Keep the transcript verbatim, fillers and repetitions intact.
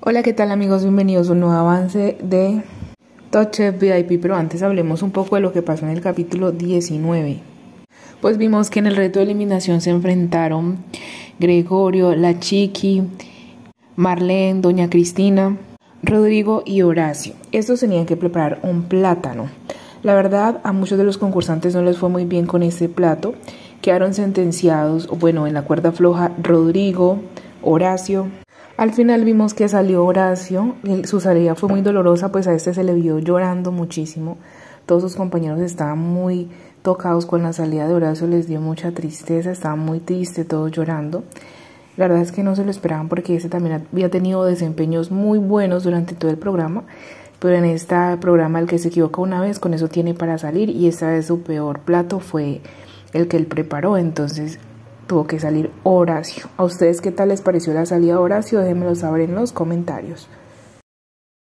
Hola, ¿qué tal amigos? Bienvenidos a un nuevo avance de Top Chef V I P, pero antes hablemos un poco de lo que pasó en el capítulo diecinueve. Pues vimos que en el reto de eliminación se enfrentaron Gregorio, la Chiqui, Marlene, Doña Cristina, Rodrigo y Horacio. Estos tenían que preparar un plátano. La verdad, a muchos de los concursantes no les fue muy bien con este plato. Quedaron sentenciados, bueno, en la cuerda floja, Rodrigo, Horacio. Al final vimos que salió Horacio, su salida fue muy dolorosa, pues a este se le vio llorando muchísimo. Todos sus compañeros estaban muy tocados con la salida de Horacio, les dio mucha tristeza, estaban muy tristes, todos llorando. La verdad es que no se lo esperaban porque este también había tenido desempeños muy buenos durante todo el programa, pero en este programa el que se equivoca una vez, con eso tiene para salir, y esta vez su peor plato fue el que él preparó, entonces tuvo que salir Horacio. ¿A ustedes qué tal les pareció la salida de Horacio? Déjenmelo saber en los comentarios.